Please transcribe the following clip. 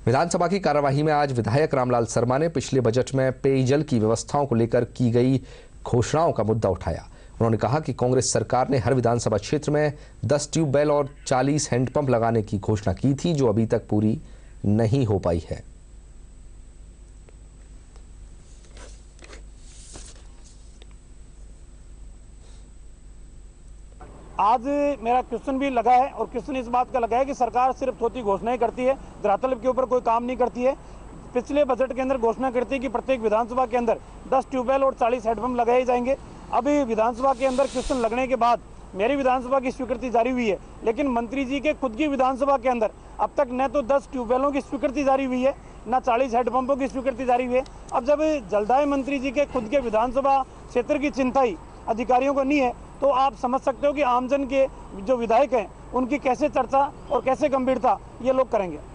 विधानसभा की कार्यवाही में आज विधायक रामलाल शर्मा ने पिछले बजट में पेयजल की व्यवस्थाओं को लेकर की गई घोषणाओं का मुद्दा उठाया। उन्होंने कहा कि कांग्रेस सरकार ने हर विधानसभा क्षेत्र में 10 ट्यूबवेल और 40 हैंडपंप लगाने की घोषणा की थी, जो अभी तक पूरी नहीं हो पाई है। आज मेरा क्वेश्चन भी लगा है और क्वेश्चन इस बात का लगा है कि सरकार सिर्फ थोड़ी घोषणाएं करती है, धरातल के ऊपर कोई काम नहीं करती है। पिछले बजट के अंदर घोषणा करती है कि प्रत्येक विधानसभा के अंदर 10 ट्यूबवेल और 40 हैंडपंप लगाए जाएंगे। अभी विधानसभा के अंदर क्वेश्चन लगने के बाद मेरी विधानसभा की स्वीकृति जारी हुई है, लेकिन मंत्री जी के खुद की विधानसभा के अंदर अब तक न तो 10 ट्यूबवेलों की स्वीकृति जारी हुई है, न 40 हैंडपंपों की स्वीकृति जारी हुई है। अब जब जलदाय मंत्री जी के खुद के विधानसभा क्षेत्र की चिंता ही अधिकारियों को नहीं है, तो आप समझ सकते हो कि आमजन के जो विधायक हैं उनकी कैसे चर्चा और कैसे गंभीरता ये लोग करेंगे।